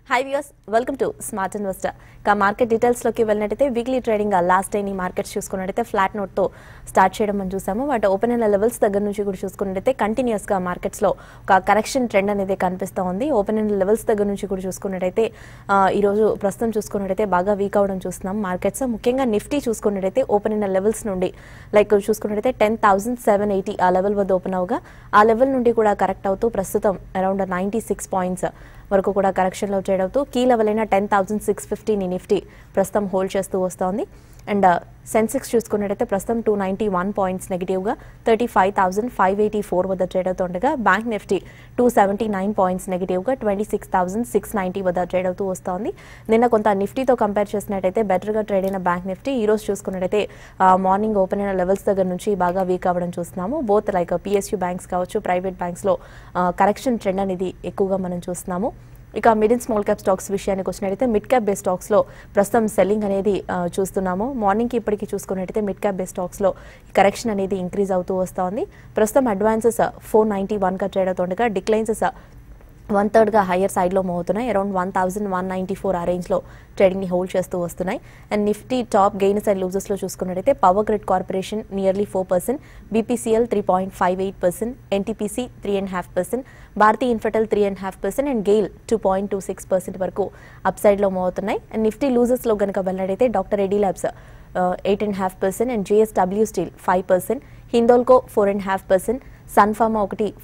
Hi viewers, welcome to Smart Investor. का market details లోకి వెళ్ళినట్టయితే వీక్లీ ట్రేడింగ్ లాస్ట్ డే ని మార్కెట్స్ చూసుకున్నట్టయితే ఫ్లాట్ నోట్ తో స్టార్ట్ చేయడం మనం చూసాము. బట్ ఓపెన్ అయిన లెవెల్స్ దగ్గర నుంచి కూడా చూసుకున్నట్టయితే కంటిన్యూస్ గా మార్కెట్స్ లో ఒక కరెక్షన్ ట్రెండ్ అనేది కనిపిస్తా ఉంది. ఓపెన్ అయిన లెవెల్స్ దగ్గర నుంచి కూడా చూసుకున్నట్టయితే ఈ రోజు ప్రస్తుతం చూసుకున్నట్టయితే బాగా వీక్ అవడం చూస్తున్నాం మార్కెట్స్. ముఖ్యంగా నిఫ్టీ చూసుకున్నట్టయితే ఓపెన్ అయిన లెవెల్స్ నుండి లైక్ చూసుకున్నట్టయితే 10,780 ఆ లెవెల్ వద్ద ఓపెన్ అవగా ఆ లెవెల్ నుండి కూడా కరెక్ట్ అవుతూ ప్రస్తుతం అరౌండ్ 96 పాయింట్స్ వరకు కూడా కరెక్షన్ లో ట్రేడ్ అవుతూ కీ లెవెల్ అయిన 10,650 ని నిఫ్టీ ప్రస్తుతం హోల్డ్ చేస్తూ వస్తోంది. అండ్ సెన్సెక్స్ చూసుకున్నట్టయితే ప్రస్తుతం 291 పాయింట్స్ నెగిటివ్ గా 35,584 వద్ద ట్రేడ్ అవుతుండగా బ్యాంక్ నిఫ్టీ 279 పాయింట్స్ నెగిటివ్ గా 26,690 వద్ద ట్రేడ్ అవుతూ వస్తోంది. నిన్న కొంత నిఫ్టీతో కంపేర్ చేసినట్టయితే బెటర్ గా ట్రేడ్ అయిన బ్యాంక్ నిఫ్టీ ఈ రోజు చూసుకున్నట్టయితే మార్నింగ్ ఓపెన్ అయిన లెవెల్స్ దగ్గర నుంచి బాగా వీక్ అవ్వడం చూస్తున్నాము. బోత్ లైక్ పిఎస్యూ బ్యాంక్స్ కావచ్చు, ప్రైవేట్ బ్యాంక్స్ లో కరెక్షన్ ట్రెండ్ అనేది ఎక్కువగా మనం చూస్తున్నాము. ఇక mid and small cap stocks విషయానికి వచ్చినట్టయితే మిడ్ క్యాప్ బేస్ స్టాక్స్ లో ప్రస్తుతం సెల్లింగ్ అనేది చూస్తున్నాము. మార్నింగ్ కి ఇప్పటికి చూసుకున్నట్టయితే మిడ్ క్యాప్ బేస్ స్టాక్స్ లో కరెక్షన్ అనేది ఇంక్రీజ్ అవుతూ వస్తోంది. ప్రస్తుతం అడ్వాన్సెస్ 491 గా ట్రేడ్ అవుతుండగా డిక్లైన్సెస్ 1/3 గా హైయర్ సైడ్ లో మూవ్ అవుతున్నాయి. అరౌండ్ 1,194 ఆ రేంజ్ లో ట్రేడింగ్ ని హోల్డ్ చేస్తూ వస్తున్నాయి. And Nifty top gains and losers లో చూసుకున్నట్టయితే power grid corporation nearly 4%, BPCL 3.58%, NTPC 3.5%, Bharti Infratel 3.5% and GAIL 2.26% వరకు అప్ సైడ్ లో మూవ్ అవుతున్నాయి. అండ్ నిఫ్టీ లూజెస్ లో గనుక వెళ్ళినట్టయితే doctor Reddy labs 8.5% and JSW steel 5%, Hindalco 4.5%, Sun Pharma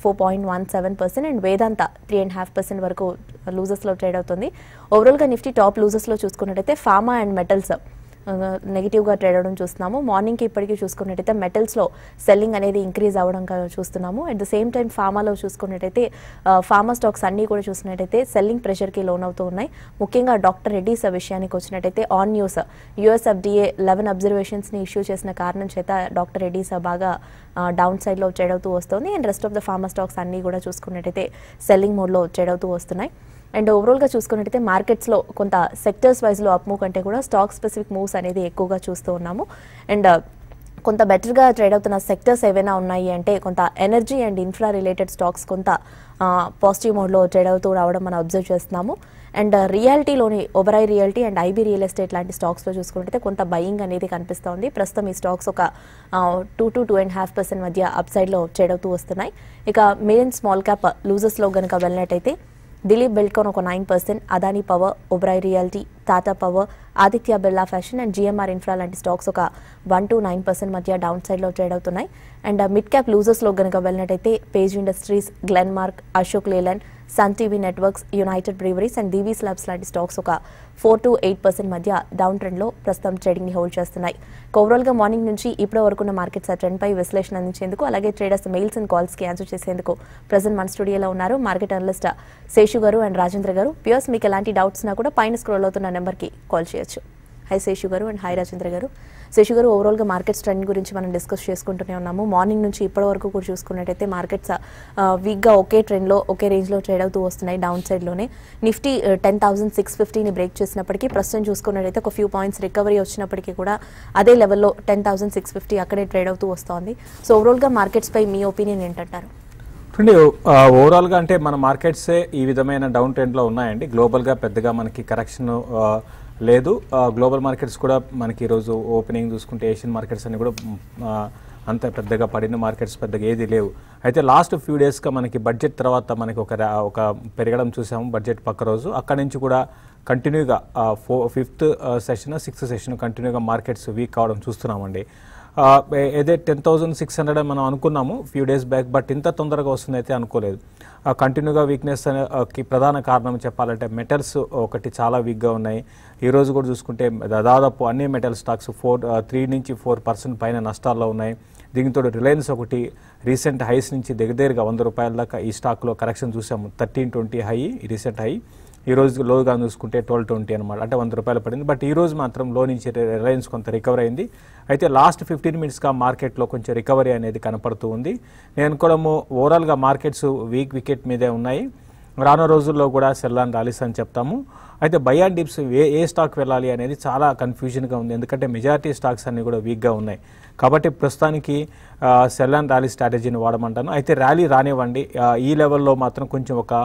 4.17% and Vedanta 3.5% వరకు లూజెస్ లో ట్రేడ్ అవుతుంది. ఓవరాల్ గా నిఫ్టీ టాప్ లూజెస్ లో చూసుకున్నట్టయితే ఫార్మా అండ్ మెటల్స్ నెగిటివ్ గా ట్రేడ్ అవడం చూస్తున్నాము. మార్నింగ్ కి ఇప్పటికీ చూసుకున్నట్టయితే మెటల్స్ లో సెల్లింగ్ అనేది ఇంక్రీజ్ అవ్వడం చూస్తున్నాము. అట్ ద సేమ్ టైం ఫార్మాలో చూసుకున్నట్టయితే ఫార్మా స్టాక్స్ అన్ని కూడా చూసినట్టయితే సెల్లింగ్ ప్రెషర్ కి లోన్ అవుతూ ఉన్నాయి. ముఖ్యంగా డాక్టర్ రెడ్డిస్ విషయానికి వచ్చినట్టయితే on news US FDA 11 observations ని ఇష్యూ చేసిన కారణం చేత డాక్టర్ రెడ్డిస్ బాగా డౌన్ సైడ్ లో ట్రేడ్ అవుతూ వస్తుంది. And rest of the pharma stocks అన్ని కూడా చూసుకున్నట్టయితే సెల్లింగ్ మోడ్ లో ట్రేడ్ అవుతూ వస్తున్నాయి. అండ్ ఓవరాల్ గా చూసుకున్నట్టయితే మార్కెట్స్ లో కొంత సెక్టర్స్ వైజ్ లో అప్ మూవ్ కంటే కూడా స్టాక్ స్పెసిఫిక్ మూవ్స్ అనేది ఎక్కువగా చూస్తూ ఉన్నాము. అండ్ కొంత బెటర్ గా ట్రేడ్ అవుతున్న సెక్టర్స్ ఏవైనా ఉన్నాయి అంటే కొంత energy and infra related stocks కొంత పాజిటివ్ మోడ్ లో ట్రేడ్ అవుతూ రావడం మనం అబ్జర్వ్ చేస్తున్నాము. అండ్ రియాలిటీలోని Oberoi realty and IB real estate లాంటి స్టాక్స్ లో చూసుకుంటే కొంత బయింగ్ అనేది కనిపిస్తోంది. ప్రస్తుతం ఈ స్టాక్స్ ఒక 2 to 2.5% మధ్య అప్ సైడ్ లో ట్రేడ్ అవుతూ వస్తున్నాయి. ఇక mid and small cap losers లో గనుక వెళ్ళినట్టయితే దిలీప్ బిల్డ్కాన్ ఒక 9%, Adani power, Oberoi realty, Tata power, Aditya Birla fashion and GMR infra లాంటి స్టాక్స్ ఒక 1 to 9% మధ్య డౌన్ సైడ్ లో ట్రేడ్ అవుతున్నాయి. అండ్ మిడ్ క్యాప్ లూజెస్ లో గనుక వెళ్ళినట్టయితే page industries, Glenmark, Ashok Leyland, Sun TV networks, United Breweries and DV slabs లాంటి స్టాక్స్ ఒక 4 to 8% మధ్య డౌన్ ట్రెండ్ లో ప్రస్తుతం ట్రేడింగ్ ని హోల్డ్ చేస్తున్నాయి. ఓవరాల్ గా మార్నింగ్ నుంచి ఇప్పటి వరకున్న మార్కెట్స్ ట్రెండ్ పై విశ్లేషణ అందించేందుకు అలాగే ట్రేడర్స్ మెయిల్స్ అండ్ కాల్స్ కి ఆన్సర్ చేసేందుకు ప్రెజెంట్ మన స్టూడియోలో ఉన్నారు మార్కెట్ అనలిస్ట్ శేషు గారు అండ్ రాజేంద్ర గారు. ప్యూర్స్ మీకు ఎలాంటి డౌట్స్ ఉన్నా కూడా పైన స్క్రోల్ అవుతున్న నెంబర్ కి కాల్ చేయొచ్చు. హై శేషు గారు అండ్ హై రాజేంద్ర గారు. శేషు గారు, ఓవరాల్ గా మార్కెట్స్ ట్రెండ్ గురించి మనం డిస్కస్ చేసుకుంటూనే ఉన్నాము. మార్నింగ్ నుంచి ఇప్పటి వరకు కూడా చూసుకున్నట్టయితే మార్కెట్స్ వీక్ గా ఒకే ట్రెండ్ లో ఒకే రేంజ్ లో ట్రేడ్ అవుతూ వస్తున్నాయి. డౌన్ సైడ్ లోనే నిఫ్టీ 10,650 ని బ్రేక్ చేసినప్పటికీ ప్రస్తుతం చూసుకున్నట్టయితే ఒక ఫ్యూ పాయింట్స్ రికవరీ వచ్చినప్పటికీ కూడా అదే లెవెల్లో 10,650 అక్కడే ట్రేడ్ అవుతూ వస్తోంది. సో ఓవరాల్ గా మార్కెట్స్ పై మీ ఒపీనియన్ ఏంటంటారు? ఓవరాల్ గా అంటే మన మార్కెట్సే ఈ విధమైన డౌన్ ట్రెండ్ లో ఉన్నాయండి. గ్లోబల్ గా పెద్దగా మనకి కరెక్షన్ లేదు. గ్లోబల్ మార్కెట్స్ కూడా మనకి ఈరోజు ఓపెనింగ్ చూసుకుంటే ఏషియన్ మార్కెట్స్ అన్ని కూడా అంత పెద్దగా పడిన మార్కెట్స్ పెద్దగా ఏది లేవు. అయితే లాస్ట్ ఫ్యూ డేస్గా మనకి బడ్జెట్ తర్వాత మనకి ఒక పెరగడం చూసాము. బడ్జెట్ పక్క రోజు అక్కడి నుంచి కూడా కంటిన్యూగా 5th సెషన్ 6th సెషన్ కంటిన్యూగా మార్కెట్స్ వీక్ కావడం చూస్తున్నామండి. ఏదే 10,600 మనం అనుకున్నాము ఫ్యూ డేస్ బ్యాక్, బట్ ఇంత తొందరగా వస్తుంది అయితే అనుకోలేదు. కంటిన్యూగా వీక్నెస్ కి ప్రధాన కారణం చెప్పాలంటే మెటల్స్ ఒకటి చాలా వీక్గా ఉన్నాయి. ఈరోజు కూడా చూసుకుంటే దాదాపు అన్ని మెటల్ స్టాక్స్ 3 నుంచి 4% పైన నష్టాల్లో ఉన్నాయి. దీంతో రిలయన్స్ ఒకటి రీసెంట్ హైస్ నుంచి దగ్గరగా ₹100 దాకా ఈ స్టాక్లో కరెక్షన్ చూసాము. 1320 హై రీసెంట్ హై, ఈ రోజు లోగా చూసుకుంటే 1220 అనమాట, అంటే ₹100 పడింది. బట్ ఈ రోజు మాత్రం లో నుంచి రిలయన్స్ కొంత రికవర్ అయింది. అయితే లాస్ట్ 15 మినిట్స్గా మార్కెట్లో కొంచెం రికవరీ అనేది కనపడుతూ ఉంది. నేను అనుకోవడము ఓవరాల్గా మార్కెట్స్ వీక్ వికెట్ మీదే ఉన్నాయి. రానున్న రోజుల్లో కూడా సెల్ అండ్ ర్యాలీస్ అని చెప్తాము. అయితే బై అండ్ డిప్స్ ఏ స్టాక్ వెళ్ళాలి అనేది చాలా కన్ఫ్యూజన్గా ఉంది. ఎందుకంటే మెజారిటీ స్టాక్స్ అన్నీ కూడా వీక్గా ఉన్నాయి. కాబట్టి ప్రస్తుతానికి సెల్ అండ్ ర్యాలీ స్ట్రాటజీని వాడమంటాను. అయితే ర్యాలీ రానివ్వండి, ఈ లెవెల్లో మాత్రం కొంచెం ఒక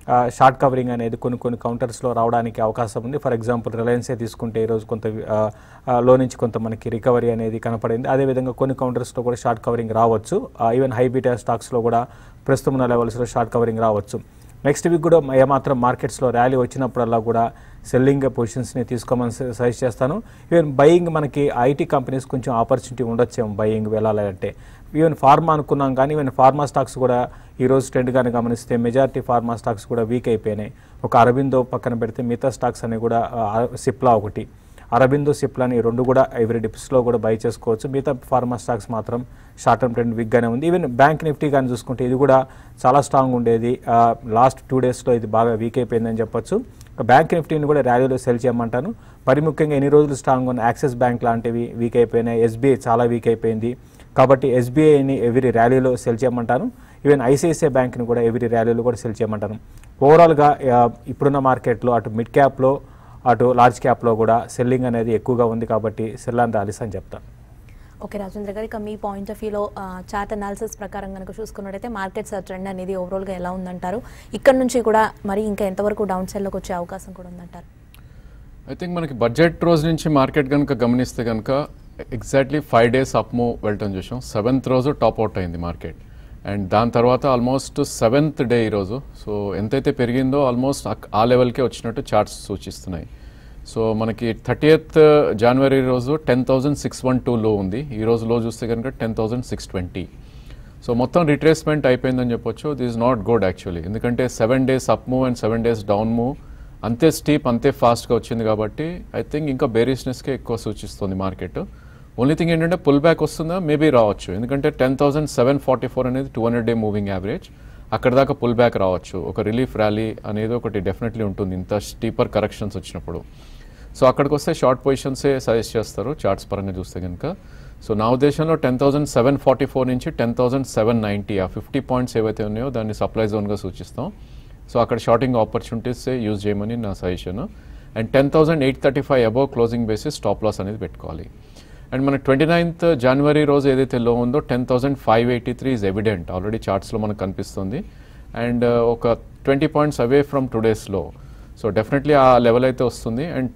షార్ట్ కవరింగ్ అనేది కొన్ని కౌంటర్స్లో రావడానికి అవకాశం ఉంది. ఫర్ ఎగ్జాంపుల్ రిలయన్సే తీసుకుంటే ఈరోజు కొంత లో నుంచి కొంత మనకి రికవరీ అనేది కనపడింది. అదేవిధంగా కొన్ని కౌంటర్స్లో కూడా షార్ట్ కవరింగ్ రావచ్చు. ఈవెన్ హై బీటా స్టాక్స్లో కూడా ప్రస్తుతం ఉన్న లెవెల్స్లో షార్ట్ కవరింగ్ రావచ్చు. నెక్స్ట్ వీక్ కూడా ఏమాత్రం మార్కెట్స్లో ర్యాలీ వచ్చినప్పుడల్లా కూడా సెల్లింగ్ పొజిషన్స్ని తీసుకోమని సజెస్ట్ చేస్తాను. ఈవెన్ బయింగ్ మనకి ఐటీ కంపెనీస్ కొంచెం ఆపర్చునిటీ ఉండొచ్చేమో బయింగ్ వెళ్ళాలంటే. ఈవెన్ ఫార్మా అనుకున్నాం కానీ ఈవెన్ ఫార్మా స్టాక్స్ కూడా ఈరోజు ట్రెండ్ కానీ గమనిస్తే మెజారిటీ ఫార్మా స్టాక్స్ కూడా వీక్ అయిపోయినాయి. ఒక అరబిందో పక్కన పెడితే మిగతా స్టాక్స్ అనేవి కూడా సిప్లా ఒకటి, అరబిందో సిప్లాని రెండు కూడా ఎవ్రీ డిప్స్లో కూడా బై చేసుకోవచ్చు. మిగతా ఫార్మా స్టాక్స్ మాత్రం షార్ట్ టర్మ్ ట్రెండ్ వీక్గానే ఉంది. ఈవెన్ బ్యాంక్ నిఫ్టీ కానీ చూసుకుంటే ఇది కూడా చాలా స్ట్రాంగ్ ఉండేది. లాస్ట్ 2 డేస్లో ఇది బాగా వీక్ అయిపోయిందని చెప్పొచ్చు. బ్యాంక్ నిఫ్టీని కూడా ర్యాలీలో సెల్ చేయమంటాను. మరి ముఖ్యంగా ఎన్ని రోజులు స్ట్రాంగ్ ఉన్న యాక్సిస్ బ్యాంక్ లాంటివి వీక్ అయిపోయినాయి. ఎస్బీఐ చాలా వీక్ అయిపోయింది కాబట్టి ఎస్బీఐని ఎవ్రీ ర్యాలీలో సెల్ చేయమంటాను. ఈవెన్ ఐసిఐసిఐ బ్యాంక్ని కూడా ఎవ్రీ ర్యాలీలో కూడా సెల్ చేయమంటాను. ఓవరాల్గా ఇప్పుడున్న మార్కెట్లో అటు మిడ్ క్యాప్లో అటు లార్జ్ క్యాప్లో కూడా సెల్లింగ్ అనేది ఎక్కువగా ఉంది కాబట్టి సెల్ అండ్ ర్యాలీస్ అని చెప్తాను. ఓకే రాజేంద్ర గారు, ఇక మీ పాయింట్ ఆఫ్ వ్యూలో చార్ట్ అనాలిసిస్ ప్రకారం కనుక చూసుకున్నట్టయితే మార్కెట్స్ ట్రెండ్ అనేది ఓవరాల్గా ఎలా ఉందంటారు? ఇక్కడ నుంచి కూడా మరి ఇంకా ఎంతవరకు డౌన్ సైడ్లోకి వచ్చే అవకాశం కూడా ఉందంటారు? ఐ థింక్ మనకి బడ్జెట్ రోజు నుంచి మార్కెట్ కనుక గమనిస్తే కనుక ఎగ్జాక్ట్లీ 5 days అప్ మూవ్ వెళ్ళటం చూసాం. 7th రోజు టాప్ అవుట్ అయింది మార్కెట్ అండ్ దాని తర్వాత ఆల్మోస్ట్ 7th డే ఈరోజు. సో ఎంతైతే పెరిగిందో ఆల్మోస్ట్ ఆ లెవెల్కే వచ్చినట్టు చార్ట్స్ సూచిస్తున్నాయి. సో మనకి 30th January రోజు 10,612 లో ఉంది. ఈ రోజు లో చూస్తే కనుక 10,620. సో మొత్తం రిట్రేస్మెంట్ అయిపోయిందని చెప్పొచ్చు. This is not good actually, ఎందుకంటే 7 days up move and 7 days down move అంతే స్టీప్ అంతే ఫాస్ట్గా వచ్చింది కాబట్టి ఐ థింక్ ఇంకా బేరిష్నెస్కే ఎక్కువ సూచిస్తుంది మార్కెట్. ఓన్లీ థింగ్ ఏంటంటే పుల్ బ్యాక్ వస్తుందా మేబీ రావచ్చు, ఎందుకంటే 10,744 అనేది 200-day మూవింగ్ యావరేజ్. అక్కడ దాకా పుల్ బ్యాక్ రావచ్చు. ఒక రిలీఫ్ ర్యాలీ అనేది ఒకటి డెఫినెట్లీ ఉంటుంది ఇంత స్టీపర్ కరెక్షన్స్ వచ్చినప్పుడు. సో అక్కడికి వస్తే షార్ట్ పొజిషన్సే సజెస్ట్ చేస్తారు చార్ట్స్ పరంగా చూస్తే కనుక. సో నా ఉద్దేశంలో 10,744 నుంచి 10,790 ఆ 50 points ఏవైతే ఉన్నాయో దాన్ని సప్లై జోన్గా సూచిస్తాం. సో అక్కడ షార్టింగ్ ఆపర్చునిటీస్ యూజ్ చేయమని నా సజెషన్. And 10,835 above closing basis stop loss అనేది పెట్టుకోవాలి. అండ్ మన 29th January రోజు ఏదైతే లో ఉందో 10,583 ఈజ్ ఎవిడెంట్, ఆల్రెడీ చార్ట్స్లో మనకు కనిపిస్తుంది. అండ్ ఒక 20 points అవే ఫ్రమ్ టుడేస్ లో. సో డెఫినెట్లీ ఆ లెవెల్ అయితే వస్తుంది. అండ్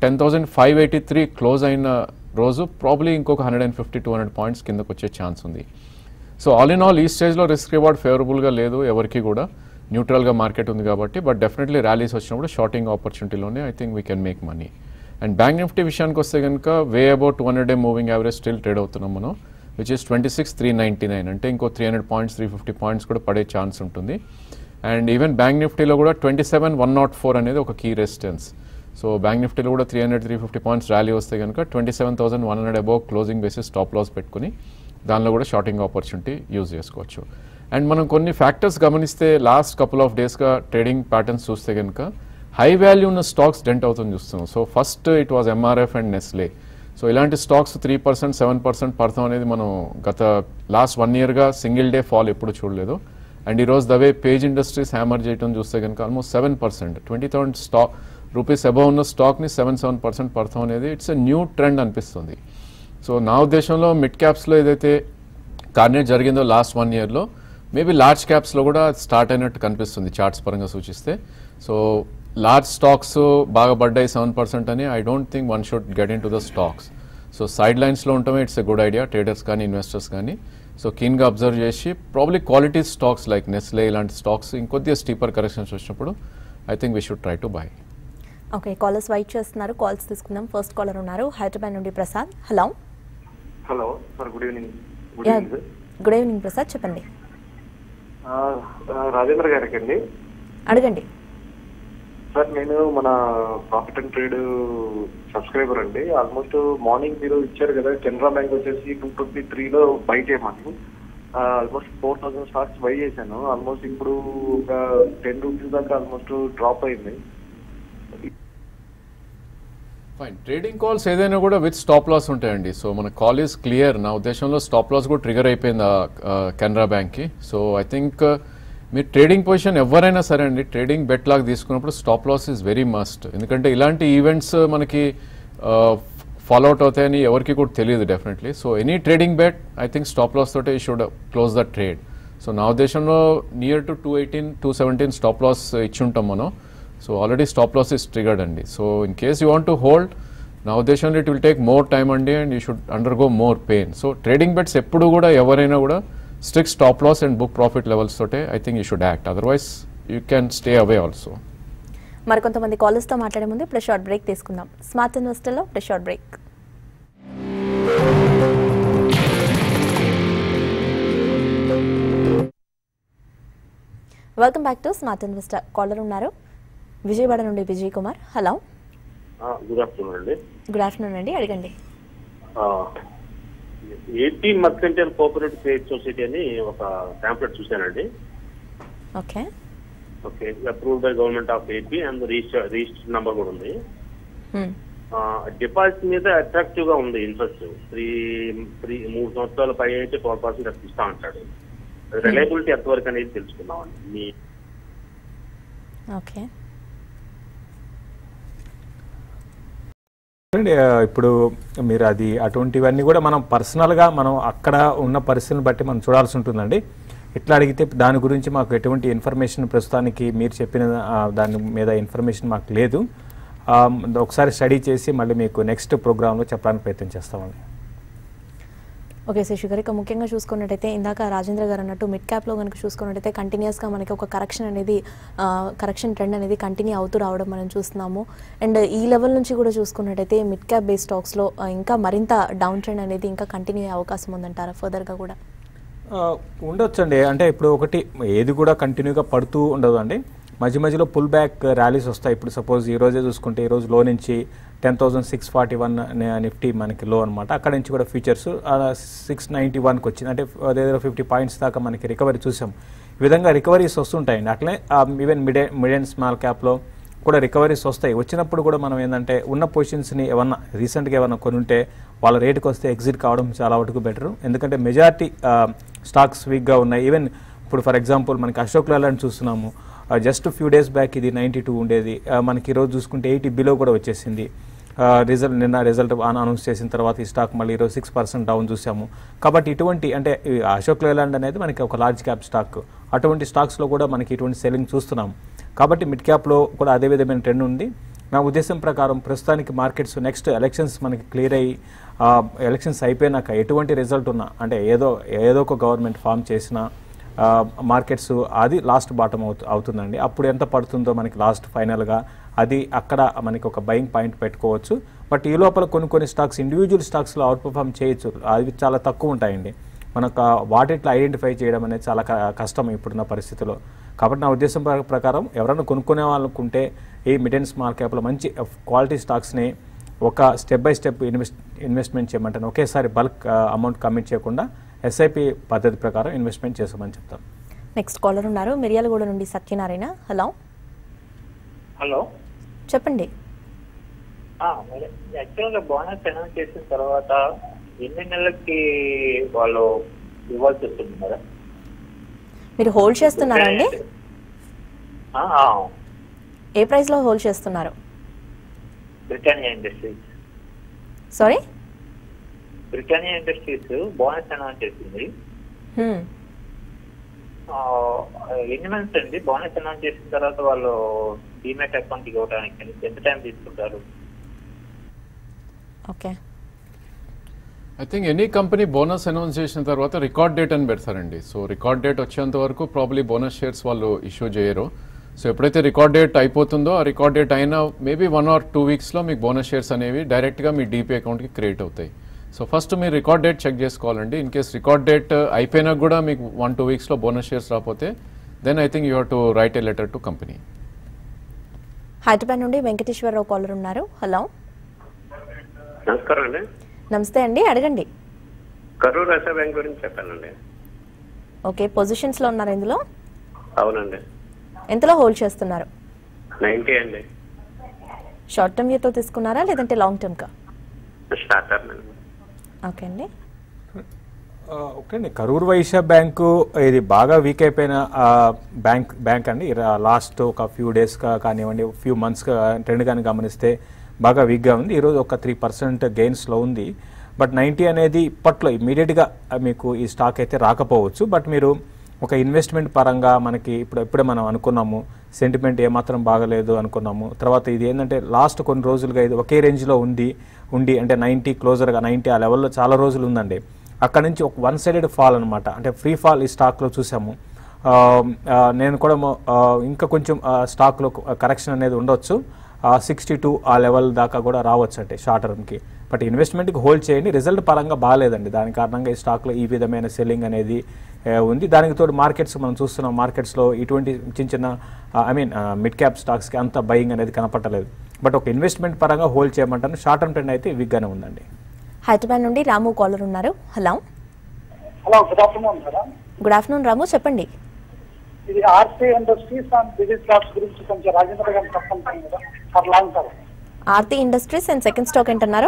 10,583 క్లోజ్ అయిన రోజు ప్రాబ్లీ ఇంకొక 150-200 points కిందకు వచ్చే ఛాన్స్ ఉంది. సో ఆల్ ఇన్ ఆల్ ఈ స్టేజ్లో రిస్క్ రివార్డ్ ఫేవరబుల్గా లేదు ఎవరికి కూడా, న్యూట్రల్గా మార్కెట్ ఉంది కాబట్టి. బట్ డెఫినెట్లీ ర్యాలీస్ వచ్చినప్పుడు షార్టింగ్ ఆపర్చునిటీలోనే I think we can make money. And bank Nifty విషయానికి వస్తే కనుక way about 200-day moving average still trade అవుతున్నాం మనం, విచ్ ఇస్ 26,399. అంటే ఇంకో 300 points 350 points కూడా పడే ఛాన్స్ ఉంటుంది. అండ్ ఈవెన్ బ్యాంక్ నిఫ్టీలో కూడా 27,104 అనేది ఒక కీ రెసిస్టెన్స్. సో బ్యాంక్ నిఫ్టీలో కూడా 300-350 points ర్యాలీ వస్తే కనుక 27,100 above closing basis stop loss పెట్టుకుని దానిలో కూడా షార్టింగ్ ఆపర్చునిటీ యూజ్ చేసుకోవచ్చు. అండ్ మనం కొన్ని ఫ్యాక్టర్స్ గమనిస్తే లాస్ట్ కపుల్ ఆఫ్ డేస్గా ట్రేడింగ్ ప్యాటర్న్స్ చూస్తే కనుక హై వాల్యూ ఉన్న స్టాక్స్ డెంట్ అవుతుంది చూస్తున్నాం. So first it was MRF and Nestle. So ఇలాంటి స్టాక్స్ 3%, 7% పడతాం అనేది మనం గత లాస్ట్ 1 yearగా సింగిల్ డే ఫాల్ ఎప్పుడు చూడలేదు. అండ్ ఈరోజు దవే పేజ్ ఇండస్ట్రీస్ హ్యామర్ చేయడం చూస్తే కనుక ఆల్మోస్ట్ 7%, 20,000 రూపీస్ అబౌవ్ ఉన్న స్టాక్ని 7% పడతాం అనేది ఇట్స్ ఎ న్యూ ట్రెండ్ అనిపిస్తుంది. సో నా ఉద్దేశంలో మిడ్ క్యాప్స్లో ఏదైతే కార్నేట్ జరిగిందో లాస్ట్ 1 yearలో మేబీ లార్జ్ క్యాప్స్లో కూడా స్టార్ట్ అయినట్టు కనిపిస్తుంది చార్ట్స్ పరంగా సూచిస్తే. సో లార్జ్ స్టాక్స్ బాగా పడ్డాయి 7% అని I don't think one should get in to the stocks. So side లైన్స్లో ఉండటమే it's a good idea, traders కానీ ఇన్వెస్టర్స్ కానీ. సో కీన్గా అబ్జర్వ్ చేసి probably quality stocks like Nestle ఇలాంటి స్టాక్స్ ఇంకొద్దిగా స్టీపర్ కరెక్షన్స్ వచ్చినప్పుడు I think we should try to buy. Okay, callers wait చేస్తున్నారు, కాల్స్ తీసుకుందాం. ఫస్ట్ కాలర్ ఉన్నారు హైదరాబాద్ నుండి Prasad. Hello hello sir, good evening. Good evening Prasad, చెప్పండి. రాజేంద్ర గారికి అండి, అడగండి సార్. నేను మన ప్రాఫిట్ అండ్ ట్రేడ్ సబ్స్క్రైబర్ అండి. ఆల్మోస్ట్ మార్నింగ్ మీరు ఇచ్చారు కదా కెనరా బ్యాంక్ వచ్చేసి 223లో బై చేయమని. ఆల్మోస్ట్ 4,000 స్టాక్స్ బై చేశాను. ఆల్మోస్ట్ ఇప్పుడు ఒక 10 రూపీస్ దాకా ఆల్మోస్ట్ డ్రాప్ అయింది. ఫైన్, ట్రేడింగ్ కాల్స్ ఏదైనా కూడా విత్ స్టాప్ లాస్ ఉంటాయండి. సో మన కాల్ ఈజ్ క్లియర్. నా ఉద్దేశంలో స్టాప్ లాస్ కూడా ట్రిగర్ అయిపోయింది కెనరా బ్యాంక్కి. సో ఐ థింక్ మీరు ట్రేడింగ్ పొజిషన్ ఎవరైనా సరే అండి ట్రేడింగ్ బెట్ లాగా తీసుకున్నప్పుడు stop loss is very must. ఎందుకంటే ఇలాంటి ఈవెంట్స్ మనకి ఫాలోఅవుట్ అవుతాయని ఎవరికి కూడా తెలియదు definitely. So any trading bet I think stop loss తోటే you should close the trade. So నా ఉద్దేశంలో నియర్ టు 218, 217 స్టాప్ లాస్ ఇచ్చి ఉంటాం మనం. So already stop loss is triggered అండి. So in case you want to hold, నా ఉద్దేశంలో it will take more time అండి and you should undergo more pain. So trading bets ఎప్పుడు కూడా ఎవరైనా కూడా strict stop loss and book profit levels తోటే I think you should act, otherwise you can stay away also. మరికొంతమంది కాలర్స్తో మాట్లాడే ముందు ఇప్పుడు షార్ట్ బ్రేక్ తీసుకుందాం. స్మార్ట్ ఇన్వెస్టర్లో ఇప్పుడు short break. Welcome back to smart investor. Caller ఉన్నారు విజయవాడ నుండి Vijay Kumar. Hello, good afternoon అండి. గుడ్ ఆఫ్టర్నూన్ అండి, అడగండి. AP mercantile cooperative credit society అని ఒక ప్యాంప్లెట్ చూశానండి. Okay okay, approved by government of AP and register number కూడా ఉంది. డిపాజిట్ మీద అట్రాక్టివ్ గా ఉంది ఇంట్రెస్ట్. 3 సంవత్సరాల పై అయితే 12% ఇస్తా అంటాడు. రిలయబిలిటీ ఎంతవరకు అనేది తెలుసుకున్నామండి. ఓకే, ఇప్పుడు మీరు అది అటువంటివన్నీ కూడా మనం పర్సనల్గా మనం అక్కడ ఉన్న పరిస్థితిని బట్టి మనం చూడాల్సి ఉంటుందండి. ఇట్లా అడిగితే దాని గురించి మాకు ఎటువంటి ఇన్ఫర్మేషన్ ప్రస్తుతానికి మీరు చెప్పిన దాని మీద ఇన్ఫర్మేషన్ మాకు లేదు. ఒకసారి స్టడీ చేసి మళ్ళీ మీకు నెక్స్ట్ ప్రోగ్రాంలో చెప్పడానికి ప్రయత్నం చేస్తామండి. ఓకే శశి గారు, ఇక ముఖ్యంగా చూసుకున్నట్టయితే ఇందాక రాజేంద్ర గారు అన్నట్టు మిడ్ క్యాప్లో కనుక చూసుకున్నట్టయితే కంటిన్యూస్గా మనకి ఒక కరెక్షన్ ట్రెండ్ అనేది కంటిన్యూ అవుతూ రావడం మనం చూస్తున్నాము. అండ్ ఈ లెవెల్ నుంచి కూడా చూసుకున్నట్టయితే మిడ్ క్యాప్ బేస్ స్టాక్స్లో ఇంకా మరింత డౌన్ ట్రెండ్ అనేది ఇంకా కంటిన్యూ అయ్యే అవకాశం ఉందంటారా ఫర్దర్గా కూడా? ఉండొచ్చండి. అంటే ఇప్పుడు ఒకటి ఏది కూడా కంటిన్యూగా పడుతూ ఉండదు అండి, మధ్యలో పుల్ బ్యాక్ ర్యాలీస్ వస్తాయి. ఇప్పుడు సపోజ్ ఈ రోజే చూసుకుంటే ఈరోజు లో నుంచి 10,641 నిఫ్టీ మనకి లో అనమాట. అక్కడ నుంచి కూడా ఫ్యూచర్స్ 691కి వచ్చింది. అంటే అదేదో 50 పాయింట్స్ దాకా మనకి రికవరీ చూసాం. ఈ విధంగా రికవరీస్ వస్తుంటాయండి. అట్లనే ఈవెన్ మిడ్ అండ్ స్మాల్ క్యాప్లో కూడా రికవరీస్ వస్తాయి. వచ్చినప్పుడు కూడా మనం ఏంటంటే ఉన్న పొజిషన్స్ని ఏమన్నా రీసెంట్గా ఏమన్నా కొనుంటే వాళ్ళ రేటుకి వస్తే ఎగ్జిట్ కావడం చాలా వరకు బెటరు. ఎందుకంటే మెజారిటీ స్టాక్స్ వీక్గా ఉన్నాయి. ఈవెన్ ఇప్పుడు ఫర్ ఎగ్జాంపుల్ మనకి అశోక్ లేలాండ్ చూస్తున్నాము. జస్ట్ ఫ్యూ డేస్ బ్యాక్ ఇది 92 ఉండేది, మనకి ఈరోజు చూసుకుంటే 80 బిలో కూడా వచ్చేసింది. నిన్న రిజల్ట్ అనౌన్స్ చేసిన తర్వాత ఈ స్టాక్ మళ్ళీ ఈరోజు 6% డౌన్ చూసాము. కాబట్టి ఇటువంటి అంటే అశోక్ లేలాండ్ అనేది మనకి ఒక లార్జ్ క్యాప్ స్టాక్, అటువంటి స్టాక్స్లో కూడా మనకి ఇటువంటి సెల్లింగ్ చూస్తున్నాము. కాబట్టి మిడ్ క్యాప్లో కూడా అదే విధమైన ట్రెండ్ ఉంది. నా ఉద్దేశం ప్రకారం ప్రస్తుతానికి మార్కెట్స్ నెక్స్ట్ ఎలక్షన్స్ మనకి క్లియర్ అయ్యి ఎలక్షన్స్ అయిపోయినాక ఎటువంటి రిజల్ట్ ఉన్నా అంటే ఏదో ఒక గవర్నమెంట్ ఫామ్ చేసిన మార్కెట్స్ అది లాస్ట్ బాటమ్ అవుతుందండి. అప్పుడు ఎంత పడుతుందో మనకి లాస్ట్ ఫైనల్గా అది అక్కడ మనకి ఒక బయింగ్ పాయింట్ పెట్టుకోవచ్చు. బట్ ఈ లోపల కొన్ని స్టాక్స్ ఇండివిజువల్ స్టాక్స్లో అవుట్ పర్ఫామ్ చేయొచ్చు, అవి చాలా తక్కువ ఉంటాయండి. మనకు వాటిట్లో ఐడెంటిఫై చేయడం అనేది చాలా కష్టం ఇప్పుడున్న పరిస్థితిలో. కాబట్టి నా ఉద్దేశం ప్రకారం ఎవరైనా కొనుక్కునే వాళ్ళకుంటే ఈ మిడ్ అండ్ స్మాల్ క్యాప్లో మంచి క్వాలిటీ స్టాక్స్ని ఒక స్టెప్ బై స్టెప్ ఇన్వెస్ట్మెంట్ చేయమంటాను. ఒకేసారి బల్క్ అమౌంట్ కమిట్ చేయకుండా ఎస్ఐపి పద్ధతి ప్రకారం ఇన్వెస్ట్మెంట్ చేసుకోమని చెప్తాను. నెక్స్ట్ కాలర్ ఉన్నారు మిర్యాలగూడ నుండి సత్యనారాయణ. హలో హలో చెప్పండి. యాక్చువల్గా బోనస్ అనౌన్స్ చేసిన తర్వాత ఎన్ని నెలలకి వాళ్ళు ఇవ్వాల్సి వస్తుంది కదా? మీరు హోల్డ్ చేస్తున్నారా అండి? ఏ ప్రైస్లో హోల్డ్ చేస్తున్నారు? Britannia industries. Sorry, Britannia industries bonus announce చేసింది. ఎన్ని మంత్స్ అండి బోనస్ అనౌన్స్ చేసిన తర్వాత వాళ్ళు డీమ్యాట్ అకౌంట్ ఇవ్వడానికి ఎంత టైం తీసుకుంటారు? Okay, I think any company bonus announce చేసిన తర్వాత రికార్డ్ డేట్ అని పెడతారండి. సో రికార్డ్ డేట్ వచ్చేంత వరకు ప్రాబ్లీ బోనస్ షేర్స్ వాళ్ళు ఇష్యూ చేయరు. సో ఎప్పుడైతే రికార్డ్ డేట్ అయిపోతుందో ఆ రికార్డ్ డేట్ అయినా మేబీ 1 or 2 వీక్స్లో మీకు బోనస్ షేర్స్ అనేవి డైరెక్ట్గా మీ డీపీ అకౌంట్కి క్రియేట్ అవుతాయి. సో ఫస్ట్ మీరు రికార్డ్ డేట్ చెక్ చేసుకోవాలండి. ఇన్ కేస్ రికార్డ్ డేట్ అయిపోయినా కూడా మీకు 1-2 వీక్స్లో బోనస్ షేర్స్ రాకపోతే then I think you have to write a letter to company. Hyderabad నుండి వెంకటేశ్వరరావు కాలర్ ఉన్నారు. హలో నమస్కారం అండి. నమస్తే అండి, అడగండి. కరూర్ వ్యవసాయ బ్యాంక్ గురించి చెప్పానండి. ఓకే, పొజిషన్స్లో ఉన్నారు ఇందులో? అవునండి. ఎంతలో హోల్డ్ చేస్తున్నారు? 90 అండి. షార్ట్ టర్మ్ వ్యూతో తీసుకున్నారా లేదంటే లాంగ్ టర్మ్కా? షార్ట్ టర్మ్ అండి. ఓకే అండి. ఓకే అండి, కరూర్ వైశ్య బ్యాంకు ఇది బాగా వీక్ అయిపోయిన బ్యాంక్ అండి. లాస్ట్ ఒక ఫ్యూ డేస్గా కానివ్వండి, ఫ్యూ మంత్స్గా ట్రెండ్ కానీ గమనిస్తే బాగా వీక్గా ఉంది. ఈరోజు ఒక 3% గెయిన్స్లో ఉంది. బట్ 90 అనేది ఇప్పట్లో ఇమీడియట్గా మీకు ఈ స్టాక్ అయితే రాకపోవచ్చు. బట్ మీరు ఒక ఇన్వెస్ట్మెంట్ పరంగా మనకి ఇప్పుడే మనం అనుకున్నాము సెంటిమెంట్ ఏమాత్రం బాగలేదు అనుకున్నాము. తర్వాత ఇది ఏంటంటే లాస్ట్ కొన్ని రోజులుగా ఇది ఒకే రేంజ్లో ఉండి అంటే 90 క్లోజర్గా 90 ఆ లెవెల్లో చాలా రోజులు ఉందండి. అక్కడ నుంచి ఒక వన్ సైడెడ్ ఫాల్ అనమాట, అంటే ఫ్రీ ఫాల్ ఈ స్టాక్లో చూసాము. నేను కూడా ఇంకా కొంచెం స్టాక్లో కరెక్షన్ అనేది ఉండొచ్చు, 62 ఆ లెవెల్ దాకా కూడా రావచ్చు అంటే షార్ట్ టర్మ్కి. బట్ ఇన్వెస్ట్మెంట్కి హోల్డ్ చేయండి, రిజల్ట్ పరంగా బాగాలేదండి. దాని కారణంగా ఈ స్టాక్లో ఈ విధమైన సెల్లింగ్ అనేది ఉంది. దానికి తోడు మార్కెట్స్ మనం చూస్తున్నాం, మార్కెట్స్లో ఇటువంటి చిన్న మిడ్ క్యాప్ స్టాక్స్కి అంత బయింగ్ అనేది కనపట్టలేదు. బట్ ఒక ఇన్వెస్ట్మెంట్ పరంగా హోల్డ్ చేయమంటాను. షార్ట్ టర్మ్ ట్రెండ్ అయితే వీక్గానే ఉందండి. హైదరాబాద్ నుండి రాము కాలర్ ఉన్నారు. Hello good afternoon madam. Good afternoon Ramu, చెప్పండి. ఇది RC industries and business class గురించి కొంచెం రాజేంద్ర గారు చెప్పండి madam. For long term Aarti industries and second stock ఏంటన్నారు?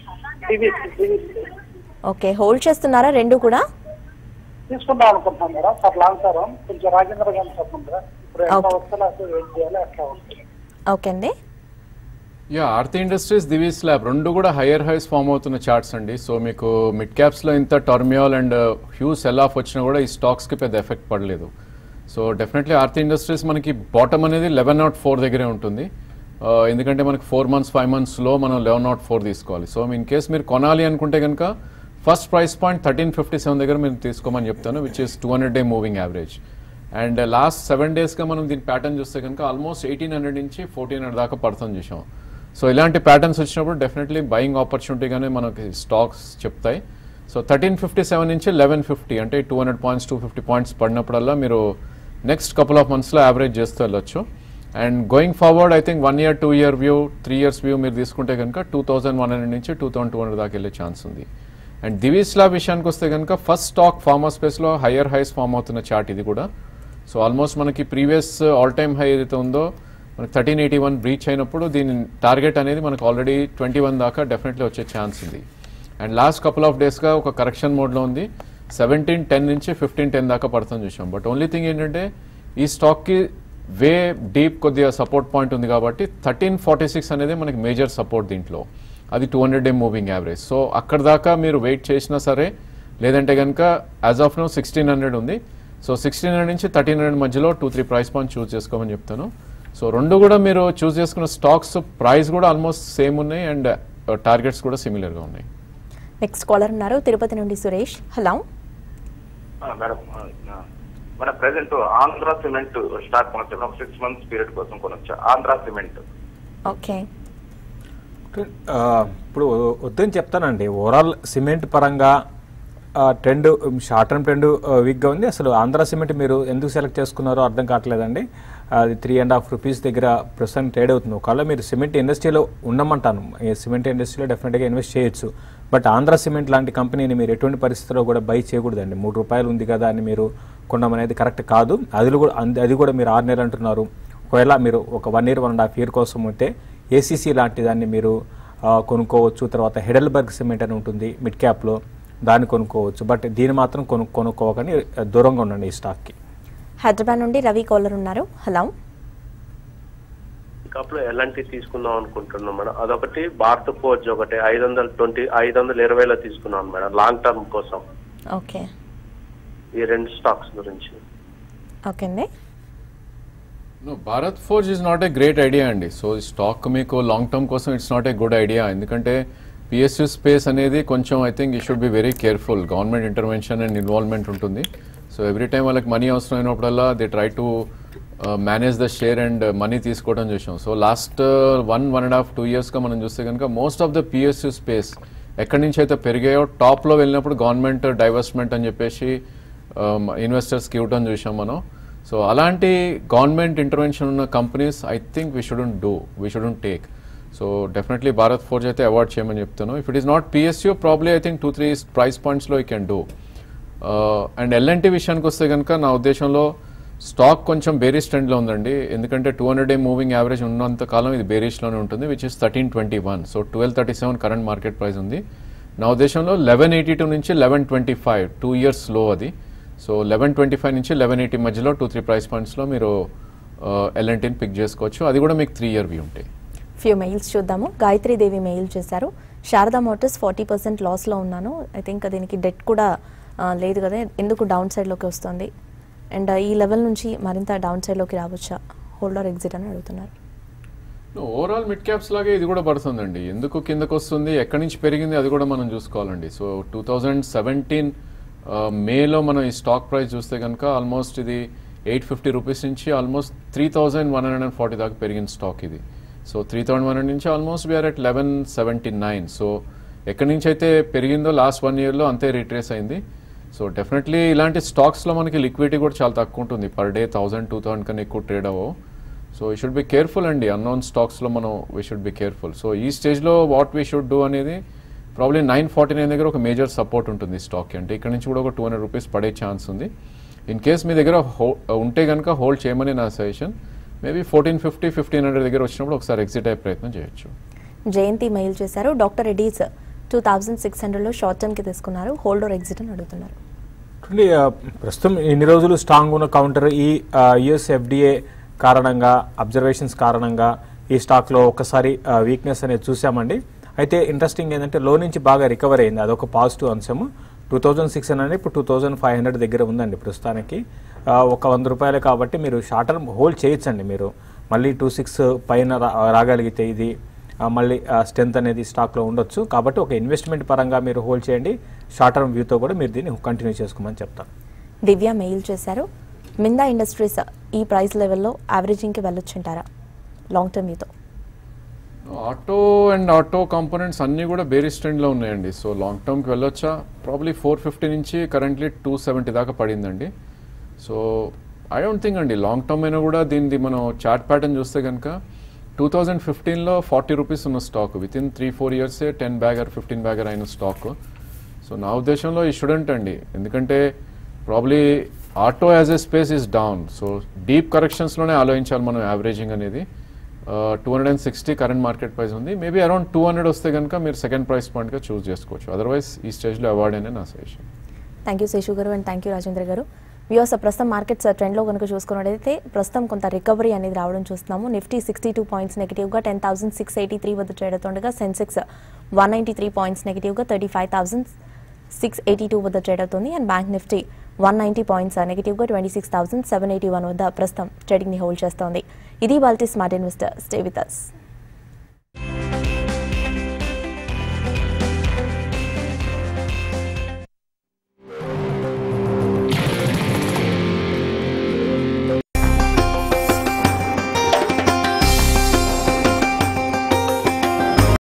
ఓకే, హోల్డ్ చేస్తున్నారా రెండు కూడా? తీసుకుందాం అనుకుంటున్నాం మేడం ఫర్ లాంగ్ టర్మ్. కొంచెం రాజేంద్ర గారు చెప్పండి మేడం. ఇప్పుడు ఎంత వస్తుందో అసలు ఏం చేయాలి ఎట్లా వస్తుంది? ఓకే అండి. ఆర్తి ఇండస్ట్రీస్, దివీస్ ల్యాబ్ రెండు కూడా హయ్యర్ హైస్ ఫామ్ అవుతున్న చార్ట్స్ అండి. సో మీకు మిడ్ క్యాప్స్లో ఇంత turmoil and huge sell off వచ్చినా కూడా ఈ స్టాక్స్కి పెద్ద ఎఫెక్ట్ పడలేదు. సో డెఫినెట్లీ ఆర్తి ఇండస్ట్రీస్ మనకి బాటమ్ అనేది 1104 దగ్గరే ఉంటుంది. ఎందుకంటే మనకి 4 months 5 monthsలో మనం 1104 తీసుకోవాలి. సో ఇన్ కేస్ మీరు కొనాలి అనుకుంటే కనుక ఫస్ట్ ప్రైస్ పాయింట్ 1357 దగ్గర మీరు తీసుకోమని చెప్తాను, which is 200-day moving average. And last 7 daysగా మనం దీని ప్యాటర్న్ చూస్తే కనుక ఆల్మోస్ట్ 1800 నుంచి 1400 దాకా పడుతుంది చూసాం. సో ఇలాంటి ప్యాటర్న్స్ వచ్చినప్పుడు డెఫినెట్లీ బయింగ్ ఆపర్చునిటీగానే మనకి స్టాక్స్ చెప్తాయి. సో 1357 నుంచి 1150 అంటే 200 points 250 points పడినప్పుడల్లా మీరు నెక్స్ట్ కపుల్ ఆఫ్ మంత్స్లో యావరేజ్ చేస్తూ వెళ్ళొచ్చు. And going forward I think 1 year 2 year view 3 years view మీరు తీసుకుంటే కనుక 2100 నుంచి 2200 దాకా వెళ్ళే ఛాన్స్ ఉంది. అండ్ దివీస్ ల్యాబ్ విషయానికి వస్తే కనుక ఫస్ట్ స్టాక్ ఫార్మా స్పేస్లో హయ్యర్ హైస్ ఫామ్ అవుతున్న చార్ట్ ఇది కూడా. సో ఆల్మోస్ట్ మనకి ప్రీవియస్ ఆల్ టైమ్ హై ఏదైతే ఉందో మనకి 1381 బ్రీచ్ అయినప్పుడు దీని టార్గెట్ అనేది మనకు ఆల్రెడీ 21 దాకా డెఫినెట్లీ వచ్చే ఛాన్స్ ఉంది. అండ్ లాస్ట్ కపుల్ ఆఫ్ డేస్గా ఒక కరెక్షన్ మోడ్లో ఉంది, 1710 నుంచి 1510 దాకా పడుతుంది చూసాం. బట్ ఓన్లీ థింగ్ ఏంటంటే ఈ స్టాక్కి వే డీప్ కొద్దిగా సపోర్ట్ పాయింట్ ఉంది కాబట్టి 1346 అనేది మనకి మేజర్ సపోర్ట్ దీంట్లో, అది 200-day మూవింగ్ యావరేజ్. సో అక్కడ దాకా మీరు వెయిట్ చేసినా సరే, లేదంటే కనుక యాజ్ ఆఫ్ నో 1600 ఉంది. సో 1600 నుంచి 1300 మధ్యలో 2-3 ప్రైస్ పాయింట్ చూస్ చేసుకోమని చెప్తాను. సో రెండు కూడా మీరు చూస్ చేసుకున్న స్టాక్స్ ప్రైస్ కూడా ఆల్మోస్ట్ సేమ్ ఉన్నాయి అండ్ టార్గెట్స్ కూడా సిమిలర్గా ఉన్నాయి. నెక్స్ట్ కాలర్ ఉన్నారు తిరుపతి నుండి సురేష్. హలో మేడం, మన ప్రెసెంట్ ఆంధ్ర సిమెంట్ స్టాక్ కొనొచ్చు, 6 months పీరియడ్ కోసం కొనొచ్చు ఆంధ్ర సిమెంట్. ఓకే, ఇప్పుడు వద్దని చెప్తానండి. ఓవరాల్ సిమెంట్ పరంగా ట్రెండ్ షార్ట్ టర్మ్ ట్రెండ్ వీక్గా ఉంది. అసలు ఆంధ్ర సిమెంట్ మీరు ఎందుకు సెలెక్ట్ చేసుకున్నారో అర్థం కావట్లేదండి. అది 3.5 rupees దగ్గర ప్రస్తుతం ట్రేడ్ అవుతుంది. ఒకవేళ మీరు సిమెంట్ ఇండస్ట్రీలో ఉండమంటాను, సిమెంట్ ఇండస్ట్రీలో డెఫినెట్గా ఇన్వెస్ట్ చేయొచ్చు. బట్ ఆంధ్ర సిమెంట్ లాంటి కంపెనీని మీరు ఎటువంటి పరిస్థితుల్లో కూడా బై చేయకూడదండి. 3 రూపాయలు ఉంది కదా అని మీరు కొనడం అనేది కరెక్ట్ కాదు. అది కూడా మీరు 6 నెలలు అంటున్నారు. ఒకవేళ మీరు ఒక 1 year 1.5 year కోసం ఉంటే ఏసీసీ లాంటి దాన్ని మీరు కొనుక్కోవచ్చు. తర్వాత హెడెల్బర్గ్ సిమెంట్ అని ఉంటుంది మిడ్ క్యాప్లో, దాన్ని కొనుక్కోవచ్చు. బట్ దీన్ని మాత్రం కొనుక్కోవకని దూరంగా ఉండండి ఈ స్టాక్కి. హైదరాబాద్ నుండి రవి కాలర్ ఉన్నారు. హలో కాపులో ఎలాంటి తీసుకుందాం అనుకుంటున్నాం మేడం. అదొకటి భారత్ ఫోర్జ్ ఒకటి 520లో తీసుకున్నాను మేడం లాంగ్ టర్మ్ కోసం. ఓకే, ఈ 2 స్టాక్స్ గురించి. ఓకే అండి. Bharat Forge is not a great idea అండి. సో ఈ స్టాక్ మీకు లాంగ్ టర్మ్ కోసం it's not a good idea. ఎందుకంటే పిఎస్యూ స్పేస్ అనేది కొంచెం I think you should be very careful. Government intervention and involvement ఉంటుంది. సో ఎవ్రీ టైం వాళ్ళకి money అవసరం అయినప్పుడల్లా they try to manage the share and money తీసుకోవడం చూసాం. సో లాస్ట్ 1.5-2 yearsగా మనం చూస్తే కనుక most of the PSU space ఎక్కడి నుంచి అయితే పెరిగాయో టాప్లో వెళ్ళినప్పుడు గవర్నమెంట్ డైవర్స్మెంట్ అని చెప్పేసి ఇన్వెస్టర్స్కి ఇవ్వడం చూసాం మనం. సో అలాంటి గవర్నమెంట్ ఇంటర్వెన్షన్ ఉన్న companies I think we shouldn't take. So definitely Bharat Forge అయితే అవాయిడ్ చేయమని చెప్తాను. If it is not PSU probably I think 2-3 price పాయింట్స్లో you can do. And L&T విషయానికి వస్తే కనుక నా ఉద్దేశంలో స్టాక్ కొంచెం బేరిష్ ట్రెండ్లో ఉందండి. ఎందుకంటే 200-day మూవింగ్ యావరేజ్ ఉన్నంత కాలం ఇది బేరిష్లోనే ఉంటుంది, which is 1321. So 1237 current market price ఉంది. నా ఉద్దేశంలో 1182 నుంచి 1125 2 years లో అది. సో 1125 నుంచి 1180 మధ్యలో 2-3 ప్రైస్ పాయింట్స్లో మీరు ఎల్ఎన్టీని పిక్ చేసుకోవచ్చు. అది కూడా మీకు 3 year వ్యూ ఉంటాయి. ఫ్యూ మెయిల్స్ చూద్దాము. గాయత్రి దేవి మెయిల్ చేశారు. శారదా మోటార్స్ 40% లాస్లో ఉన్నాను. ఐ థింక్ దీనికి డెట్ కూడా లేదు కదా, ఎందుకు డౌన్ సైడ్లోకి వస్తుంది? అండ్ ఈ లెవెల్ నుంచి మరింత డౌన్ సైడ్లోకి రావచ్చా, హోల్డర్ ఎగ్జిట్ అని అడుగుతున్నారు. ఓవరాల్ మిడ్ క్యాప్స్ లాగే ఇది కూడా పడుతుందండి. ఎందుకు కిందకు వస్తుంది, ఎక్కడి నుంచి పెరిగింది అది కూడా మనం చూసుకోవాలండి. సో 2017 మేలో మనం ఈ స్టాక్ ప్రైస్ చూస్తే కనుక ఆల్మోస్ట్ ఇది 850 రూపీస్ నుంచి ఆల్మోస్ట్ 3140 దాకా పెరిగిన స్టాక్ ఇది. సో 3100 నుంచి ఆల్మోస్ట్ వీఆర్ అట్ 1179. సో ఎక్కడి నుంచి అయితే పెరిగిందో లాస్ట్ 1 ఇయర్లో అంతే రీట్రేస్ అయింది. సో డెఫినెట్లీ ఇలాంటి స్టాక్స్లో మనకి లిక్విడిటీ కూడా చాలా తక్కువ ఉంటుంది. పర్ డే 1000-2000 కన్నా ఎక్కువ ట్రేడ్ అవ్వవు. So we should be careful అండి. అన్నోన్ స్టాక్స్లో మనం we should be careful. So ఈ స్టేజ్లో వాట్ వీ షుడ్ డూ అనేది ప్రాబ్లీ 949 దగ్గర ఒక మేజర్ సపోర్ట్ ఉంటుంది స్టాక్కి. అంటే ఇక్కడ నుంచి కూడా ఒక 200 రూపీస్ పడే ఛాన్స్ ఉంది. ఇన్ కేస్ మీ దగ్గర ఉంటే కనుక హోల్డ్ చేయమని నా సజెషన్. మేబీ 1450-1500 దగ్గర వచ్చినప్పుడు ఒకసారి ఎగ్జిట్ అయ్యే ప్రయత్నం చేయొచ్చు. జయంతి మెయిల్ చేశారు. డాక్టర్ రెడ్డీస్ 2600లో షార్ట్ టర్మ్కి తీసుకున్నారు, హోల్డర్ ఎగ్జిట్ అని అడుగుతున్నారు. ప్రస్తుతం ఇన్ని రోజులు స్ట్రాంగ్ ఉన్న కౌంటర్ ఈ యుఎస్ ఎఫ్డిఏ కారణంగా, అబ్జర్వేషన్స్ కారణంగా ఈ స్టాక్లో ఒకసారి వీక్నెస్ అనేది చూసామండి. అయితే ఇంట్రెస్టింగ్ ఏంటంటే లో నుంచి బాగా రికవర్ అయింది, అదొక పాజిటివ్ అంశము. 2600 ఇప్పుడు 2500 దగ్గర ఉందండి ప్రస్తుతానికి. ఒక 100 రూపాయలే కాబట్టి మీరు షార్ట్ టర్మ్ హోల్డ్ చేయొచ్చండి. మీరు మళ్ళీ 26 పైన రాగలిగితే ఇది మళ్ళీ స్ట్రెంత్ అనేది స్టాక్లో ఉండొచ్చు. కాబట్టి ఒక ఇన్వెస్ట్మెంట్ పరంగా మీరు హోల్డ్ చేయండి. షార్ట్ టర్మ్ వ్యూతో కూడా మీరు దీన్ని కంటిన్యూ చేసుకోమని చెప్తాను. దివ్య మెయిల్ చేశారు. మిందా ఇండస్ట్రీస్ ఈ ప్రైస్ లెవెల్లో యావరేజింగ్కి వెళ్ళొచ్చుంటారా లాంగ్ టర్మ్ వ్యూతో? ఆటో అండ్ ఆటో కాంపోనెంట్స్ అన్నీ కూడా బేరిష్ ట్రెండ్లో ఉన్నాయండి. సో లాంగ్ టర్మ్కి వెళ్ళొచ్చా? ప్రాబ్లీ 450 నుంచి కరెంట్లీ 270 దాకా పడిందండి. సో ఐ డోంట్ థింక్ అండి లాంగ్ టర్మ్ అయినా కూడా దీనిది మనం చార్ట్ ప్యాటర్న్ చూస్తే కనుక 2015లో 40 రూపీస్ ఉన్న స్టాక్ విత్ ఇన్ 3-4 ఇయర్సే 10 బ్యాగర్ 15 బ్యాగర్ అయిన స్టాక్. సో నా ఉద్దేశంలో ఈ స్టూడెంట్ అండి, ఎందుకంటే probably auto as a space is down. So deep కరెక్షన్స్లోనే ఆలోచించాలి మనం యావరేజింగ్ అనేది. 260 కరెంట్ మార్కెట్ ప్రైస్ ఉంది. మేబీ అరౌండ్ 200 వస్తే కనుక మీరు సెకండ్ ప్రైస్ పాయింట్గా చూస్ చేసుకోవచ్చు. అదర్వైజ్ ఈ స్టేజ్లో అవార్డ్ అనే నా సజెషన్. థ్యాంక్ యూ శేషు గారు అండ్ థ్యాంక్ యూ రాజేంద్ర గారు. వ్యూస్ ప్రస్తుతం మార్కెట్స్ ట్రెండ్లో కనుక చూసుకున్నట్లయితే ప్రస్తుతం కొంత రికవరీ అనేది రావడం చూస్తున్నాము. నిఫ్టీ 62 పాయింట్స్ నెగిటివ్గా 10,683 వద్ద ట్రేడ్ అవుతుండగా సెన్సెక్స్ 193 పాయింట్స్ నెగిటివ్గా 35,682 వద్ద ట్రేడ్ అవుతుంది. అండ్ బ్యాంక్ నిఫ్టీ 190 పాయింట్స్ నెగిటివ్గా 26,781 వద్ద ప్రస్తుతం ట్రేడింగ్ని హోల్డ్ చేస్తోంది. ఇది వాళ్ళ smart investor. Stay with us.